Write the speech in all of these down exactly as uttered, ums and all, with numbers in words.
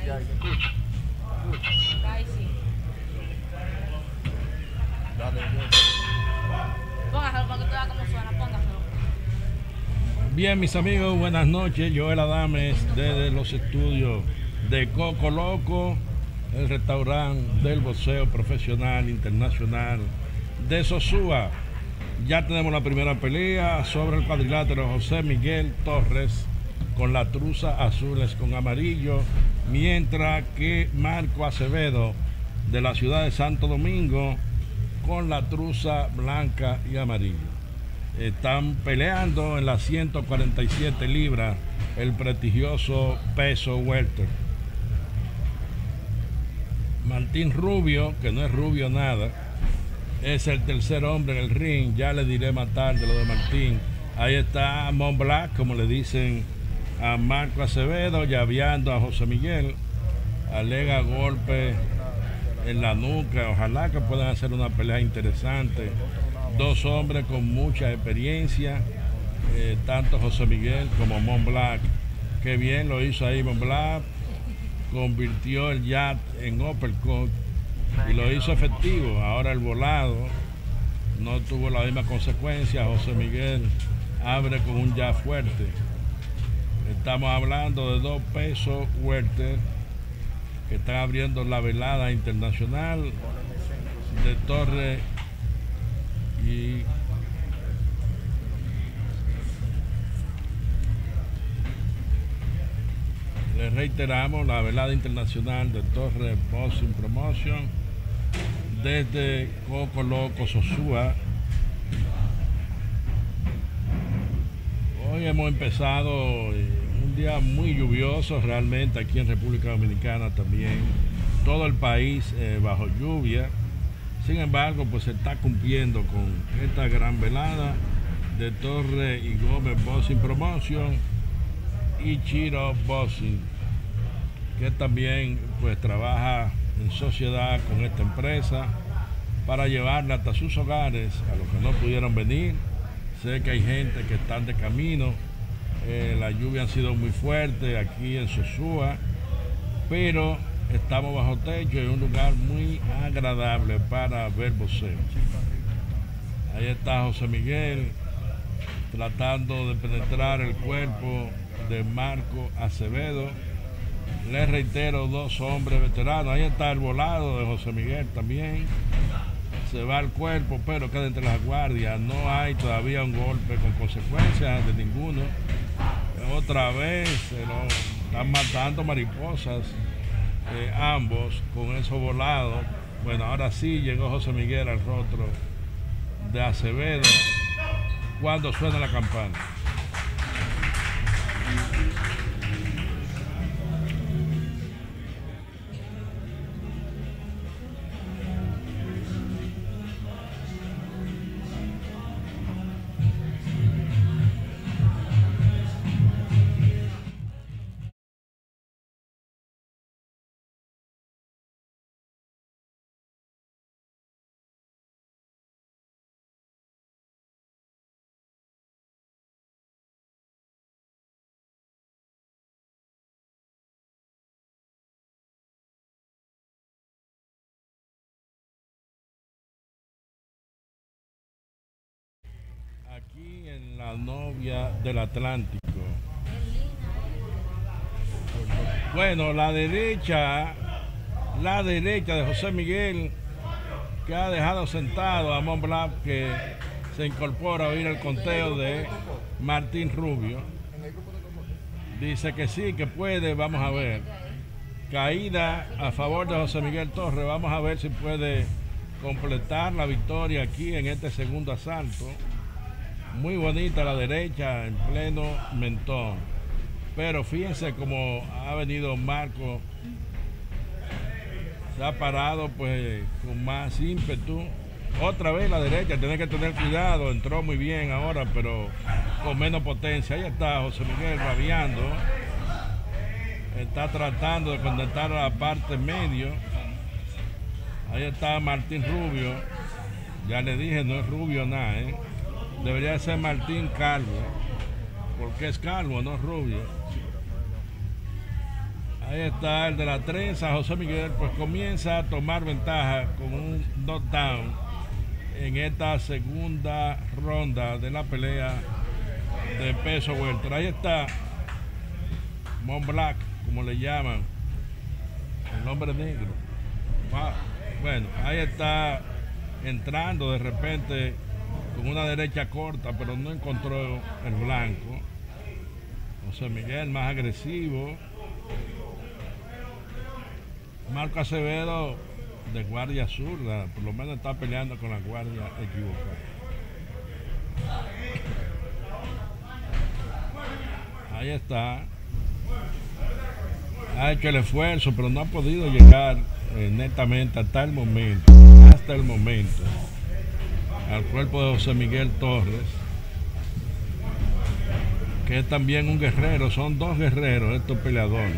ya, escucha. Ay, sí. Dale, Póngaselo para que tú veas cómo suena, póngaselo. Bien, mis amigos, buenas noches. Joel Adames desde los estudios de Coco Loco, el restaurante del boxeo profesional internacional de Sosúa. Ya tenemos la primera pelea sobre el cuadrilátero José Miguel Torres con la truza azules con amarillo, mientras que Marco Acevedo de la ciudad de Santo Domingo con la truza blanca y amarillo. Están peleando en las ciento cuarenta y siete libras, el prestigioso peso welter. Martín Rubio, que no es rubio nada, es el tercer hombre en el ring. Ya le diré más tarde lo de Martín. Ahí está Mont Blanc, como le dicen a Marco Acevedo, llaveando a José Miguel. Alega golpe en la nuca. Ojalá que puedan hacer una pelea interesante. Dos hombres con mucha experiencia, eh, tanto José Miguel como Mont Blanc. Qué bien lo hizo ahí Mont Blanc, convirtió el jab en uppercut y lo hizo efectivo. Ahora el volado no tuvo la misma consecuencia. José Miguel abre con un jab fuerte. Estamos hablando de dos pesos welter que están abriendo la velada internacional de Torres y le reiteramos la velada internacional de Torres Boxing Promotion desde Coco Loco, Sosúa. Hoy hemos empezado un día muy lluvioso realmente aquí en República Dominicana también, todo el país eh, bajo lluvia. Sin embargo, pues se está cumpliendo con esta gran velada de Torres y Gómez Boxing Promotion y Chiro Boxing, que también pues trabaja en sociedad con esta empresa para llevarla hasta sus hogares a los que no pudieron venir. Sé que hay gente que están de camino, eh, la lluvia ha sido muy fuerte aquí en Sosúa, pero estamos bajo techo en un lugar muy agradable para ver boxeo. Ahí está José Miguel tratando de penetrar el cuerpo de Marco Acevedo. Les reitero, dos hombres veteranos. Ahí está el volado de José Miguel también. Se va al cuerpo, pero queda entre las guardias. No hay todavía un golpe con consecuencias de ninguno. Otra vez se lo están matando mariposas. Eh, ambos con esos volados. Bueno, ahora sí llegó José Miguel al rostro de Acevedo cuando suena la campana. Aquí en la novia del Atlántico. Bueno, la derecha, la derecha de José Miguel, que ha dejado sentado a Mont Blanc, que se incorpora a oír el conteo de Martín Rubio. Dice que sí, que puede, vamos a ver. Caída a favor de José Miguel Torres, vamos a ver si puede completar la victoria aquí en este segundo asalto. Muy bonita la derecha en pleno mentón, pero fíjense cómo ha venido Marco, se ha parado pues con más ímpetu. Otra vez la derecha, tiene que tener cuidado, entró muy bien ahora, pero con menos potencia. Ahí está José Miguel rabiando, está tratando de conectar a la parte medio. Ahí está Martín Rubio, ya le dije, no es rubio nada, ¿eh? Debería ser Martín Calvo, porque es calvo, no rubio. Ahí está el de la trenza, José Miguel, pues comienza a tomar ventaja con un knockdown en esta segunda ronda de la pelea de peso welter. Ahí está Mont Black, como le llaman, el hombre negro. Wow. Bueno, ahí está entrando de repente con una derecha corta, pero no encontró el blanco. José Miguel más agresivo. Marco Acevedo de guardia zurda, por lo menos está peleando con la guardia equivocada. Ahí está. Ha hecho el esfuerzo, pero no ha podido llegar eh, netamente hasta el momento, hasta el momento, al cuerpo de José Miguel Torres, que es también un guerrero. Son dos guerreros estos peleadores.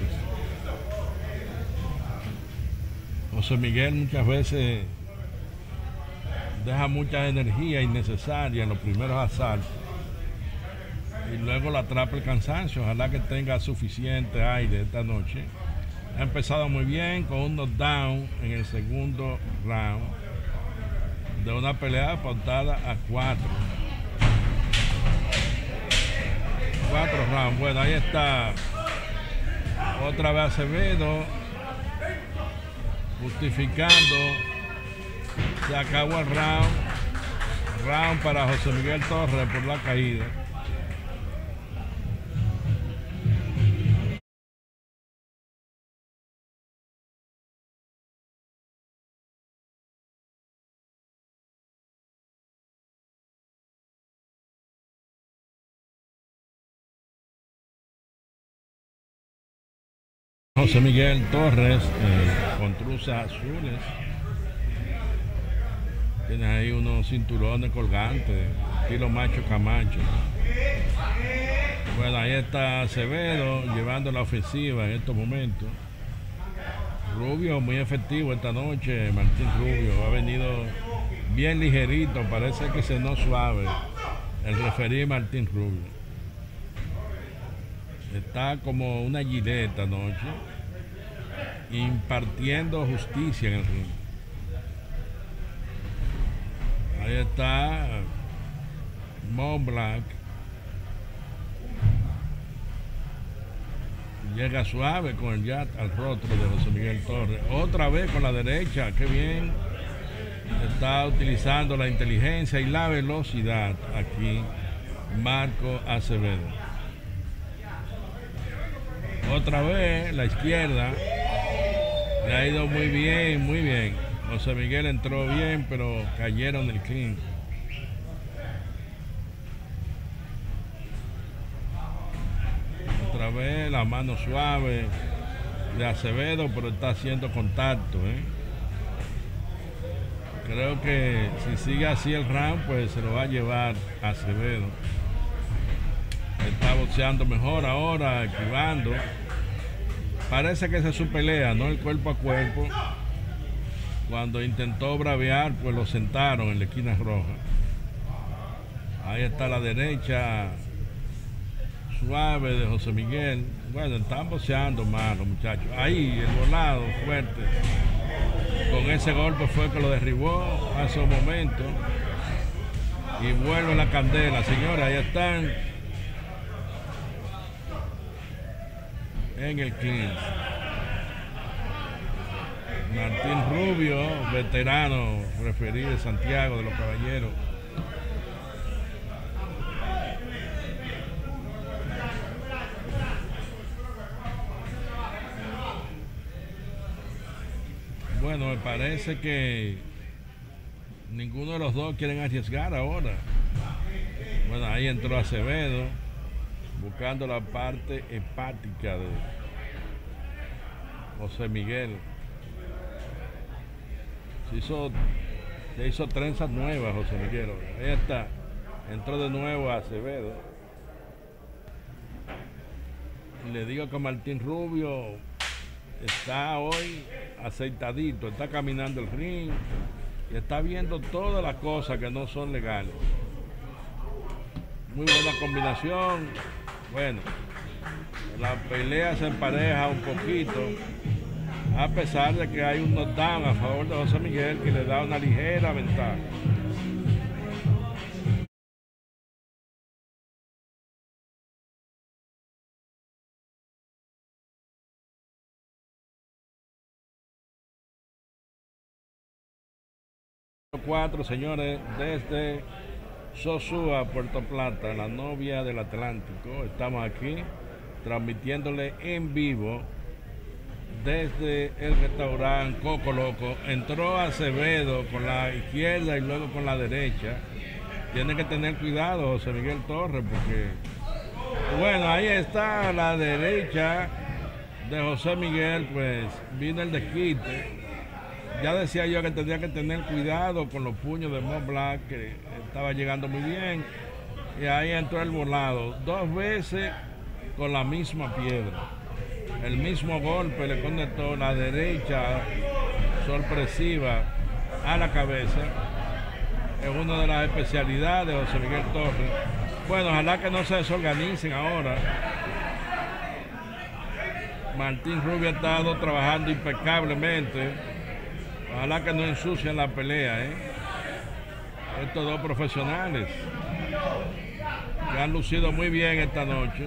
José Miguel muchas veces deja mucha energía innecesaria en los primeros asaltos y luego la atrapa el cansancio. Ojalá que tenga suficiente aire esta noche. Ha empezado muy bien con un knockdown en el segundo round de una pelea pautada a cuatro. Cuatro rounds. Bueno, ahí está otra vez Acevedo justificando. Se acabó el round. Round para José Miguel Torres por la caída. José Miguel Torres eh, con truzas azules. Tiene ahí unos cinturones colgantes, estilo Macho Camacho. Bueno, ahí está Acevedo llevando la ofensiva en estos momentos. Rubio muy efectivo esta noche. Martín Rubio ha venido bien ligerito, parece que se no suave el referí Martín Rubio. Está como una gilet esta noche, impartiendo justicia en el ring. Ahí está Mont Black. Llega suave con el jab al rostro de José Miguel Torres. Otra vez con la derecha, qué bien. Está utilizando la inteligencia y la velocidad aquí Marco Acevedo. Otra vez la izquierda. Le ha ido muy bien, muy bien. José Miguel entró bien, pero cayeron del clean. Otra vez la mano suave de Acevedo, pero está haciendo contacto, ¿eh? Creo que si sigue así el round, pues se lo va a llevar Acevedo. Está boxeando mejor ahora, esquivando. Parece que esa es su pelea, no el cuerpo a cuerpo. Cuando intentó bravear, pues lo sentaron en la esquina roja. Ahí está la derecha suave de José Miguel. Bueno, están boxeando mal los muchachos. Ahí el volado fuerte. Con ese golpe fue que lo derribó hace un momento. Y vuelve la candela, señores. Ahí están en el quince. Martín Rubio, veterano, referido de Santiago de los Caballeros. Bueno, me parece que ninguno de los dos quieren arriesgar ahora. Bueno, ahí entró Acevedo, buscando la parte hepática de José Miguel. Se hizo, se hizo trenzas nuevas José Miguel. Ahí está. Entró de nuevo a Acevedo. Y le digo que Martín Rubio está hoy aceitadito, está caminando el ring y está viendo todas las cosas que no son legales. Muy buena combinación. Bueno, la pelea se empareja un poquito, a pesar de que hay un knockdown a favor de José Miguel que le da una ligera ventaja. Cuatro señores desde Sosúa, Puerto Plata, la novia del Atlántico. Estamos aquí transmitiéndole en vivo desde el restaurante Coco Loco. Entró Acevedo con la izquierda y luego con la derecha. Tiene que tener cuidado José Miguel Torres porque, bueno, ahí está la derecha de José Miguel, pues vino el desquite. Ya decía yo que tendría que tener cuidado con los puños de Mont Blanc, que estaba llegando muy bien. Y ahí entró el volado, dos veces con la misma piedra. El mismo golpe le conectó la derecha sorpresiva a la cabeza. Es una de las especialidades de José Miguel Torres. Bueno, ojalá que no se desorganicen ahora. Martín Rubio ha estado trabajando impecablemente. Ojalá que no ensucien la pelea, ¿eh? Estos dos profesionales que han lucido muy bien esta noche.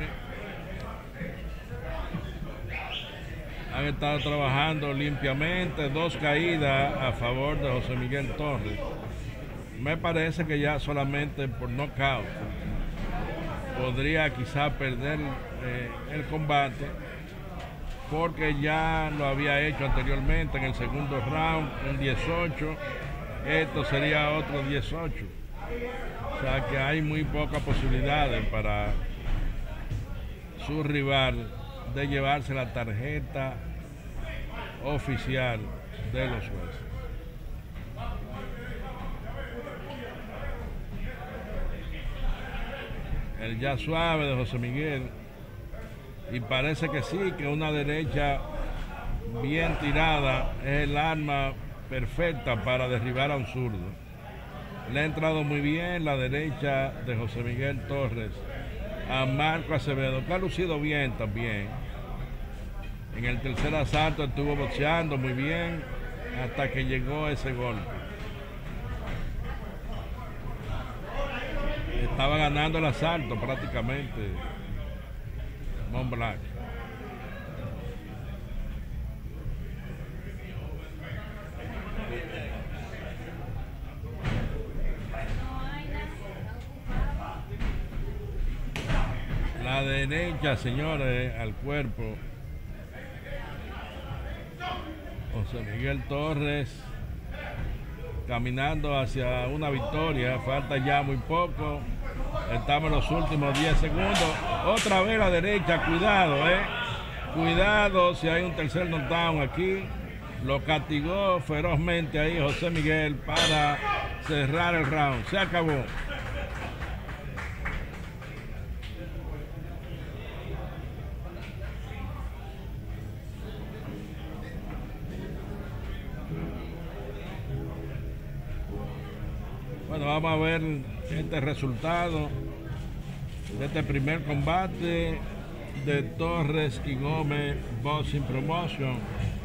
Han estado trabajando limpiamente, dos caídas a favor de José Miguel Torres. Me parece que ya solamente por knockout podría quizá perder eh, el combate, porque ya lo había hecho anteriormente en el segundo round, un dieciocho, esto sería otro dieciocho. O sea que hay muy pocas posibilidades para su rival de llevarse la tarjeta oficial de los jueces. El ya suave de José Miguel. Y parece que sí, que una derecha bien tirada es el arma perfecta para derribar a un zurdo. Le ha entrado muy bien la derecha de José Miguel Torres a Marco Acevedo, que ha lucido bien también. En el tercer asalto estuvo boxeando muy bien hasta que llegó ese golpe. Estaba ganando el asalto prácticamente Mont Blanc. La derecha, señores, al cuerpo. José Miguel Torres caminando hacia una victoria. Falta ya muy poco. Estamos en los últimos diez segundos. Otra vez la derecha, cuidado, eh. Cuidado si hay un tercer knockdown aquí. Lo castigó ferozmente ahí José Miguel para cerrar el round. Se acabó. Bueno, vamos a ver este resultado de este primer combate de Torres y Gómez Boxing Promotion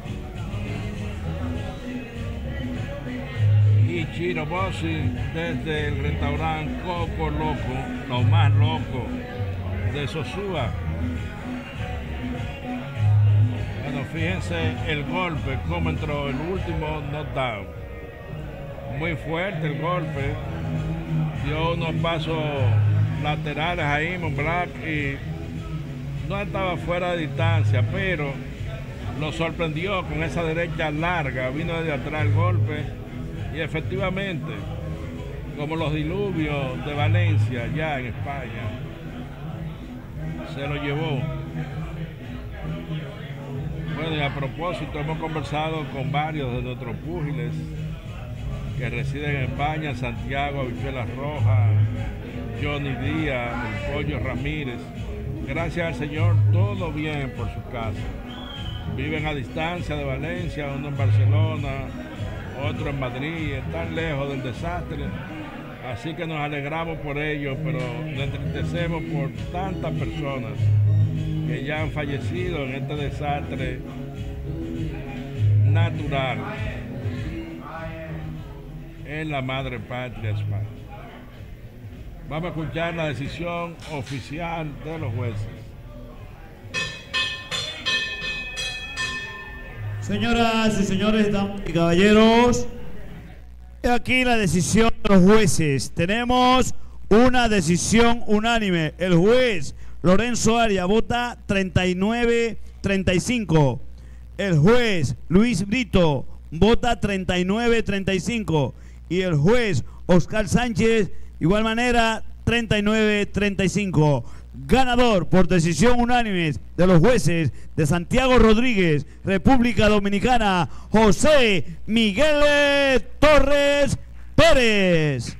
y Chino Boxing desde el restaurante Coco Loco, lo más loco de Sosúa. Bueno, fíjense el golpe, cómo entró el último knockdown. Muy fuerte el golpe, dio unos pasos laterales ahí Mont Blanc y no estaba fuera de distancia, pero lo sorprendió con esa derecha larga, vino desde atrás el golpe y efectivamente, como los diluvios de Valencia ya en España, se lo llevó. Bueno, y a propósito, hemos conversado con varios de nuestros púgiles que residen en España: Santiago, Habichuelas Rojas, Johnny Díaz, el Pollo Ramírez. Gracias al Señor, todo bien por su casa. Viven a distancia de Valencia, uno en Barcelona, otro en Madrid, están lejos del desastre. Así que nos alegramos por ellos, pero nos entristecemos por tantas personas que ya han fallecido en este desastre natural en la madre patria España. Vamos a escuchar la decisión oficial de los jueces. Señoras y señores, damas y caballeros, aquí la decisión de los jueces. Tenemos una decisión unánime. El juez Lorenzo Arias vota treinta y nueve a treinta y cinco. El juez Luis Brito vota treinta y nueve a treinta y cinco. Y el juez Oscar Sánchez, igual manera, treinta y nueve a treinta y cinco. Ganador por decisión unánime de los jueces de Santiago Rodríguez, República Dominicana, José Miguel Torres Pérez.